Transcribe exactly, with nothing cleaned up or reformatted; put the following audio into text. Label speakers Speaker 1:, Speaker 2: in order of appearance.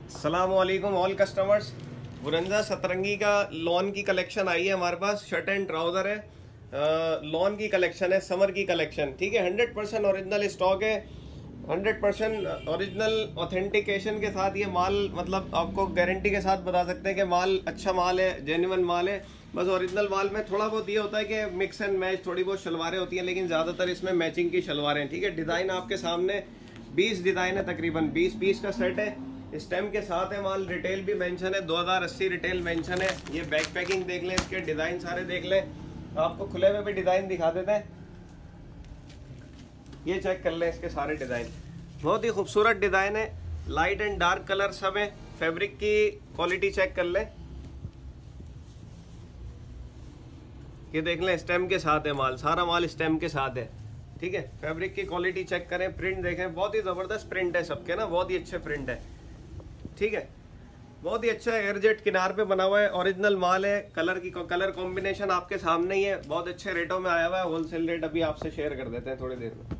Speaker 1: अस्सलामुअलैकुम all customers. बुरंजा सतरंगी का लॉन की कलेक्शन आई है हमारे पास। शर्ट एंड ट्राउज़र है, लॉन की कलेक्शन है, समर की कलेक्शन। ठीक है, हंड्रेड परसेंट औरिजिनल स्टॉक है, हंड्रेड परसेंट औरिजिनल ऑथेंटिकेशन के साथ ये माल, मतलब आपको गारंटी के साथ बता सकते हैं कि माल अच्छा माल है, जेन्युइन माल है। बस ओरिजिनल माल में थोड़ा बहुत ये होता है कि मिक्स एंड मैच, थोड़ी बहुत शलवारें होती हैं, लेकिन ज़्यादातर इसमें मैचिंग की शलवारें हैं। ठीक है, डिज़ाइन आपके सामने बीस डिज़ाइन है, तकरीबन बीस पीस का सेट है। स्टेम के साथ है माल, रिटेल भी मेंशन है, दो हज़ार अस्सी रिटेल मेंशन है। ये बैक पैकिंग देख लें, इसके डिज़ाइन सारे देख लें। आपको खुले में भी डिज़ाइन दिखा देते हैं, ये चेक कर लें इसके सारे डिज़ाइन। बहुत ही खूबसूरत डिज़ाइन है, लाइट एंड डार्क कलर सब है। फैब्रिक की क्वालिटी चेक कर लें, ये देख लें, स्टेम के साथ है माल, सारा माल स्टेम के साथ है। ठीक है, फैब्रिक की क्वालिटी चेक करें, प्रिंट देखें, बहुत ही ज़बरदस्त प्रिंट है सबके ना, बहुत ही अच्छे प्रिंट है। ठीक है, बहुत ही अच्छा एयरजेट किनार पे बना हुआ है, ओरिजिनल माल है। कलर की कलर कॉम्बिनेशन आपके सामने ही है, बहुत अच्छे रेटों में आया हुआ है। होलसेल रेट अभी आपसे शेयर कर देते हैं थोड़ी देर में।